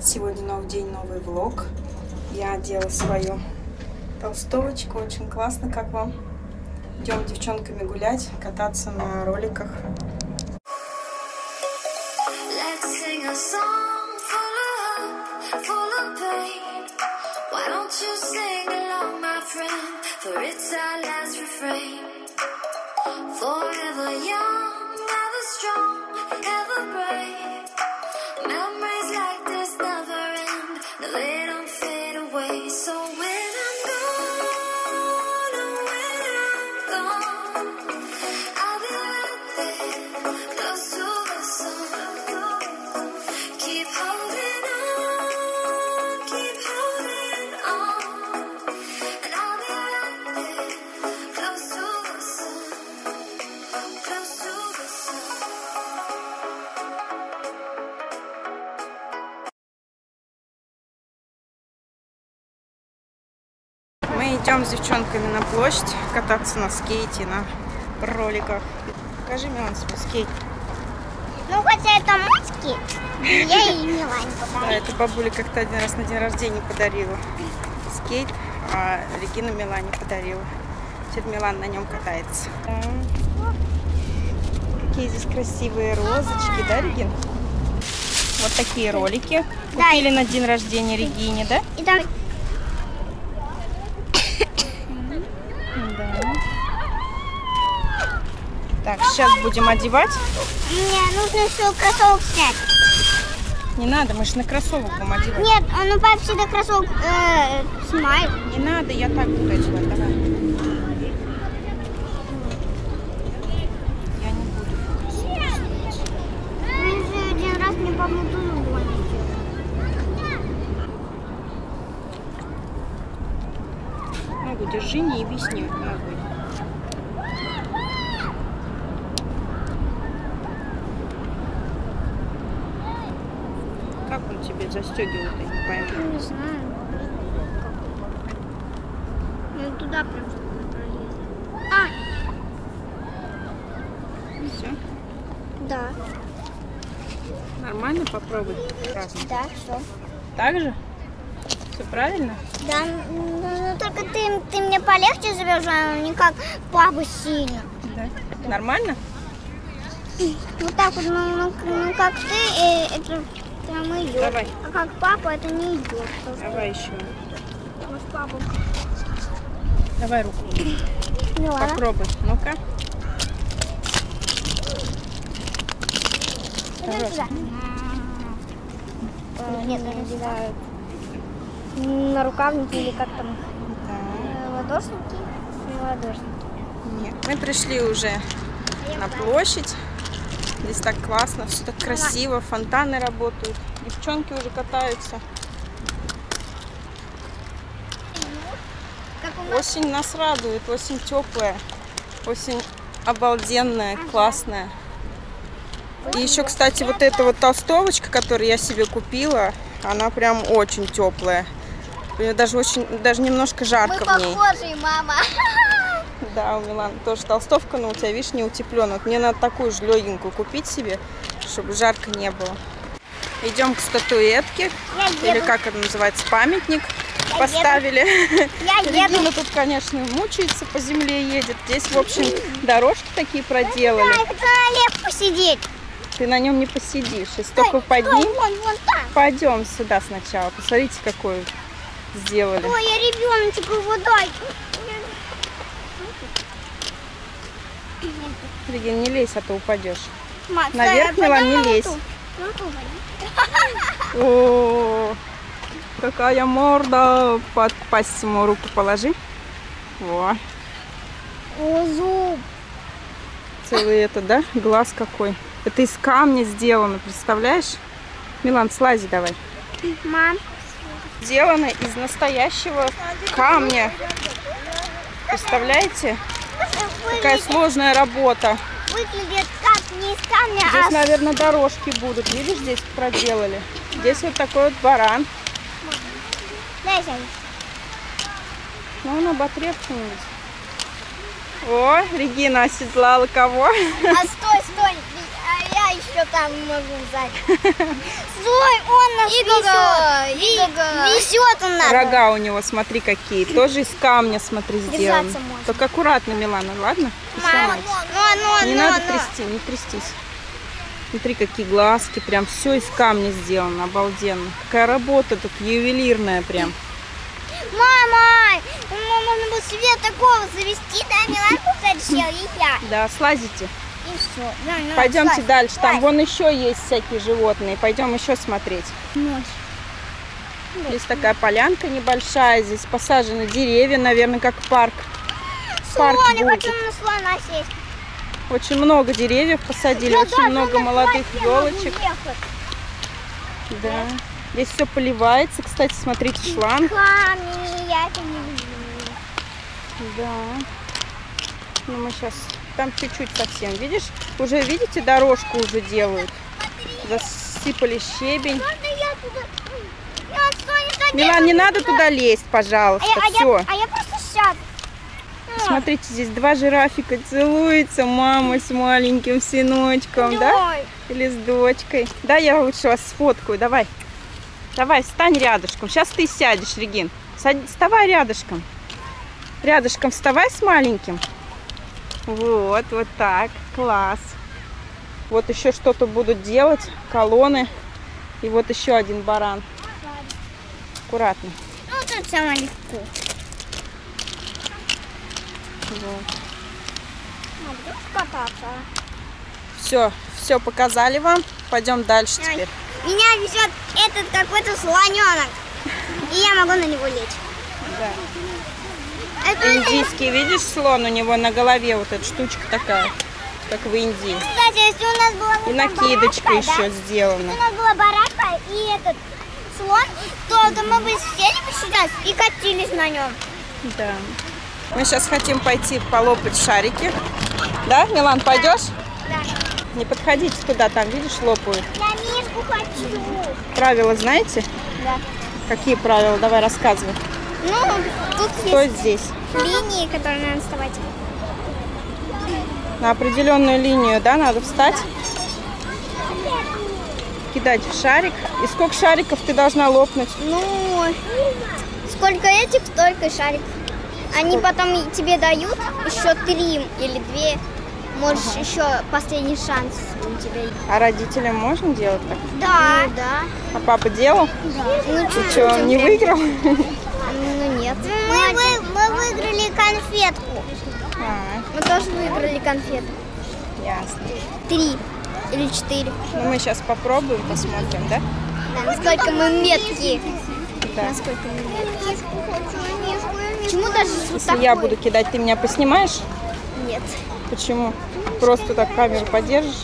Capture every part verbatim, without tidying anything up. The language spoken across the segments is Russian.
Сегодня новый день, новый влог. Я одела свою толстовочку. Очень классно, как вам? Идем с девчонками гулять, кататься на роликах. Мы идем с девчонками на площадь кататься на скейте, на роликах. Покажи, Милан, свой скейт. Ну, хотя это мой скейт, я и Милане подарила. Да, это бабуля как-то один раз на день рождения подарила скейт, а Регина Милане подарила. Теперь Милан на нем катается. Да. Какие здесь красивые розочки, да, Регин? Вот такие ролики. Купили, да, на день рождения Регине, да? И там... Так, сейчас будем одевать. Мне нужно еще кроссовок снять. Не надо, мы же на кроссовок будем одевать. Нет, ну папа всегда кроссовок э, снимает. Не надо, я так буду одевать, давай. Я не буду кроссовок снять. Ну, уже один раз мне папа тоже больно делал. Ногу держи, не еби с ней ногой. Как он тебе застегивает, я не пойму. Не знаю. Ну туда прям пролез. А! Все? Да. Нормально? Попробуй. Разно. Да, все. Так же? Все правильно? Да, ну, ну только ты, ты мне полегче зовешь, а не как папа сильно. Да. Да. Нормально? Вот так вот, ну, ну, ну как ты, э, это прям идет. Давай. А как папа, это не идет. Давай еще. Вот папа. Давай руку. Ну, попробуй. Ну-ка. Нет, я не знаю. На рукавники или как там? Да. Ладошники? Не ладошники. Нет. Мы пришли уже на площадь. Здесь так классно, все так красиво, фонтаны работают, девчонки уже катаются. Осень нас радует, осень теплая, осень обалденная, классная. И еще, кстати, вот эта вот толстовочка, которую я себе купила, она прям очень теплая. Даже очень, даже немножко жарко в ней. Мы похожи, мама. Да, у Миланы тоже толстовка, но у тебя, видишь, не утеплена. Вот мне надо такую же легенькую купить себе, чтобы жарко не было. Идем к статуэтке, или как это называется, памятник я поставили. Регина тут, конечно, мучается, по земле едет. Здесь, в общем, дорожки такие проделали. Я хочу на Олег посидеть. Ты на нем не посидишь. Если только поднимем, пойдем сюда сначала. Посмотрите, какую сделали. Ой, я ребеночек, его дай. Регин, не лезь, а то упадешь. Мать, наверх, Милан, не лезь. О, какая морда! Под пасть ему руку положи. Во. О, зуб. Целый это, да? Глаз какой. Это из камня сделано, представляешь? Милан, слази давай. Мам. Сделано из настоящего камня. Представляете? Какая сложная работа. Выглядит как не из камня, здесь, а... наверное, дорожки будут. Видишь, здесь проделали. Здесь вот такой вот баран. Дай сядь. Ну, он оботрепший. О, Регина оседлала кого? А стой, стой. А я еще Что там могу взять? Стой, он нас везет. Везет он нас. Рога у него, смотри, какие. Тоже из камня, смотри, сделаны. Держаться можно. Только аккуратно, Милана, ладно? Не сломайся. Но, но, Не но, надо но. трясти, не трястись. Смотри, какие глазки. Прям все из камня сделано. Обалденно. Какая работа тут ювелирная прям. Мама, ну, можно было себе такого завести, да, Миланку зачем, и я. Да, слазите. И все. Да, ну, Пойдемте слазь, дальше. Там слазь. вон еще есть всякие животные. Пойдем еще смотреть. Ночь. Здесь такая полянка небольшая. Здесь посажены деревья, наверное, как парк. Парк Слон, я будет. хочу на слона сесть. Очень много деревьев посадили, Я очень даже много на молодых слоне могу елочек. ехать. Да. Здесь все поливается. Кстати, смотрите, шланг. Камни, я это не люблю. Да. Ну, мы сейчас... Там чуть-чуть совсем. Видишь? Уже, видите, дорожку уже делают. Засыпали щебень. Можно я туда? Я, стой, стой, Милан, не надо туда лезть, А пожалуйста. я, а, Все. я, а я просто сяду. Ну, Смотрите, здесь два жирафика целуются. Мама с маленьким сыночком, да? ой. Или с дочкой. Да, я лучше вас сфоткаю. Давай. Давай, встань рядышком. Сейчас ты сядешь, Регин. Садь- Вставай рядышком. Рядышком вставай с маленьким. Вот, вот так. Класс. Вот еще что-то будут делать. Колонны. И вот еще один баран. Аккуратно. Ну, тут самое легко. Вот. Надо кататься. Все, все показали вам. Пойдем дальше Ай. теперь. Меня везет этот какой-то слоненок. И я могу на него лечь. Да. Это, Индийский, видишь, слон у него на голове вот эта штучка такая, как в Индии. кстати, если у нас была И вот накидочка барашка, еще да? Если сделана. у нас была барашка и этот слон, то, то мы бы сели бы сейчас и катились на нем. Да. Мы сейчас хотим пойти полопать шарики. Да, Милан, пойдешь? Да. Не подходите туда, там, видишь, лопают. Я мишку хочу. Правила знаете? Да. Какие правила? Давай рассказывай. Ну, тут Кто есть здесь? линии, которые надо вставать. На определенную линию, да, надо встать, кидать в шарик. И сколько шариков ты должна лопнуть? Ну, сколько этих, столько и шариков. Они потом и тебе дают еще три или две. Можешь еще последний шанс у тебя. А родителям можно делать так? Да. Ну, да. А папа делал? Да. Ну, Ты что, он не выиграл? Ну, нет. Мы, вы, мы выиграли конфетку. А, Мы тоже выиграли конфетку. ясно. Три или четыре. Ну, мы сейчас попробуем, посмотрим, да? Да, насколько мы меткие. Да. Насколько мы меткие. Почему даже вот Если такой? я буду кидать, ты меня поснимаешь? Нет. Почему? Просто так камеру подержишь?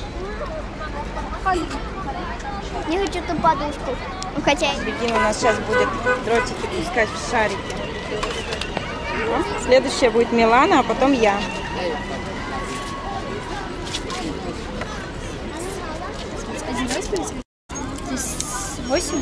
Не хочу ту подушку. Ну, хотя... Регина у нас сейчас будет дротики пускать в шарики. Ну, следующая будет Милана, а потом я. Восемь.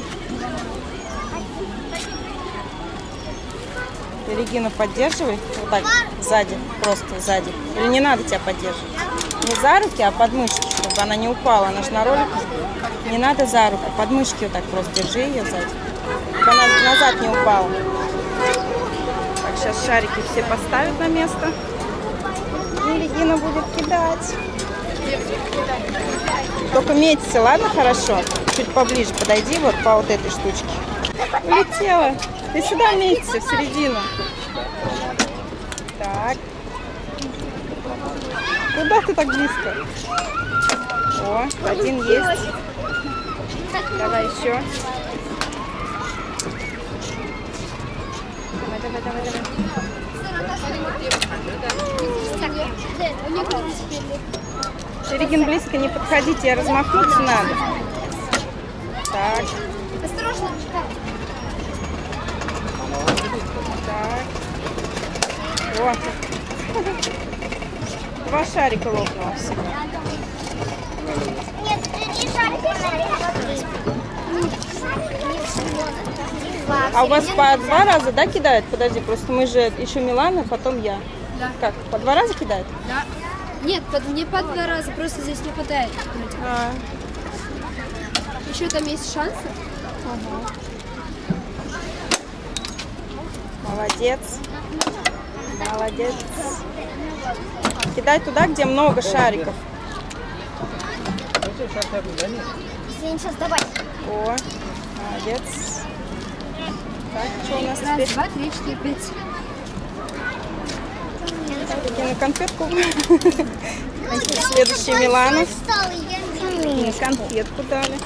Ты Регину поддерживай. Вот так, сзади, просто сзади. Или не надо тебя поддерживать? Не за руки, а под мышки, чтобы она не упала. Она же на ролике. Не надо за руку, под мышки вот так просто держи ее сзади. Чтобы она назад не упала. Так, сейчас шарики все поставят на место. И Регина будет кидать. Только меться, ладно, хорошо? Чуть поближе подойди вот по вот этой штучке. Улетела. Ты сюда меться, в середину. Так. Куда ты так близко? О, один есть. Давай еще. Давай, давай, давай, давай. Регин, близко не подходите, а размахнуться надо. Так. Осторожно. Так. Вот. Два шарика лопнуло всего. Нет, три шарика, шарика. А у вас по два раза, да, кидают? Подожди, просто мы же еще Милана, потом я. Да. Как, по два раза кидают? Да. Нет, под, не по два раза, просто здесь не хватает. А, Еще там есть шансы. ага. Молодец. Молодец. Кидай туда, где много шариков. Сень, сейчас давай. О, молодец. Так, что у нас Раз, теперь? два, три, четыре, пять. Таки на конфетку. Следующий Милана. Мне конфетку дали.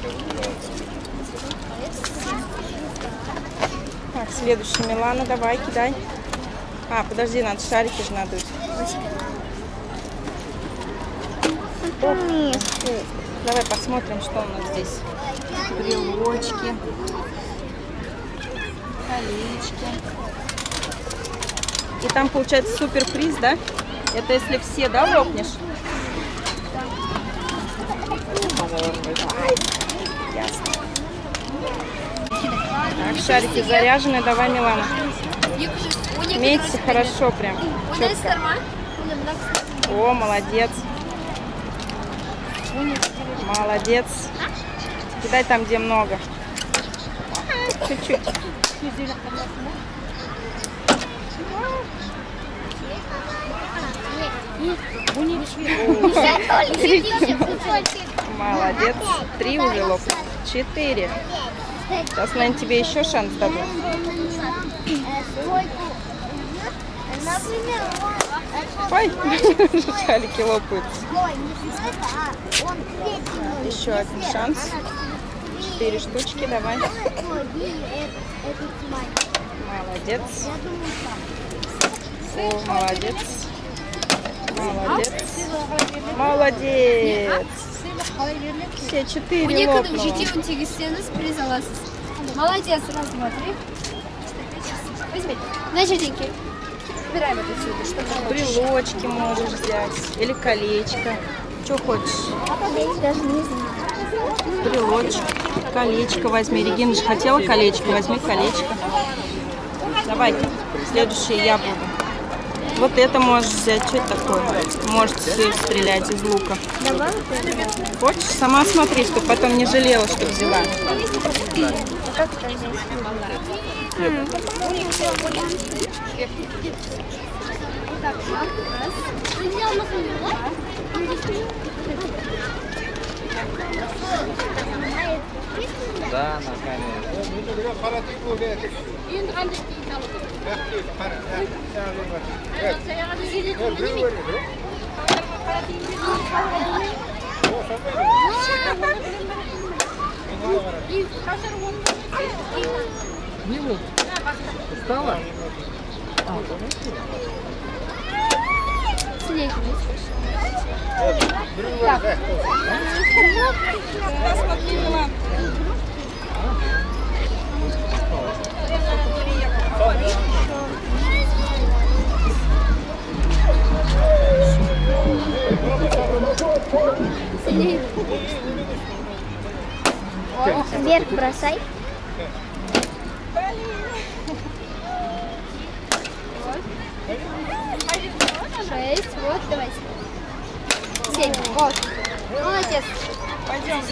Так, следующий Милана, давай, кидай. А, подожди, надо шарики же надуть. Давай посмотрим, что у нас здесь. Брелочки, колечки. И там получается суперприз, да? Это если все, да, лопнешь? Ясно. Так, шарики заряжены. Давай, Милана. Имеется хорошо прям. Четко. О, молодец. Молодец. Кидай там, где много. Чуть-чуть. Молодец. Три уже лопнут. Четыре. Сейчас, наверное, тебе еще шанс дадут. Ой, шарики лопаются. Еще один шанс. Четыре штучки, давай. Молодец. О, молодец. Молодец. Молодец. Все четыре У некоторых лопнуло. житим тегістеніз приз аласыз. Молодец, раз, два, три. Возьми. На жиденький. Убираем это отсюда. Что ты хочешь? Брелочки можешь взять. Или колечко. Что хочешь? Даже не знаю. Брелочек. Колечко возьми. Регина же хотела колечко. Возьми колечко. Давай. Следующее я буду. Вот это можешь взять. Что это такое? Можете стрелять из лука. Давай. Хочешь? Сама смотри, чтобы потом не жалела, что взяла. Как это здесь? Да, на камере. Устала? Сидеть. Сидеть. Вверх бросай. Шесть. Вот, давайте. Семь. Вот. Молодец. Пойдем.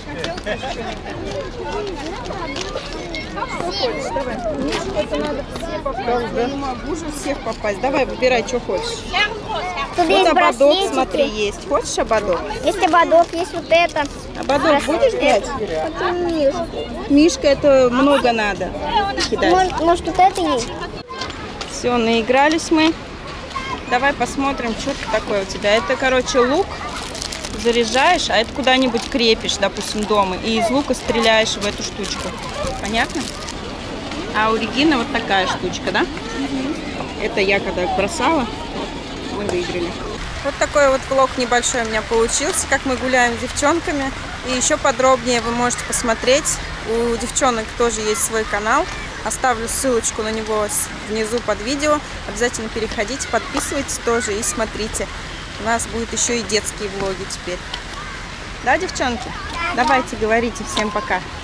Что хочешь? Давай. Мне что-то надо все попасть. Я не могу же всех попасть. Давай, выбирай, что хочешь. Тут Вот есть ободок, браслетики. смотри, есть. Хочешь ободок? Есть ободок, есть вот это. Ободок будешь брать? Это мишка. Мишка, это много надо кидать. Может, может, вот это есть? Все, наигрались мы. Давай посмотрим, что это такое у тебя. Это, короче, лук заряжаешь, а это куда-нибудь крепишь, допустим, дома. И из лука стреляешь в эту штучку. Понятно? А у Регины вот такая штучка, да? Это я когда бросала, мы выиграли. Вот такой вот влог небольшой у меня получился, как мы гуляем с девчонками. И еще подробнее вы можете посмотреть. У девчонок тоже есть свой канал. Оставлю ссылочку на него внизу под видео. Обязательно переходите, подписывайтесь тоже и смотрите. У нас будет еще и детские влоги теперь. Да, девчонки? Давайте, говорите. Всем пока.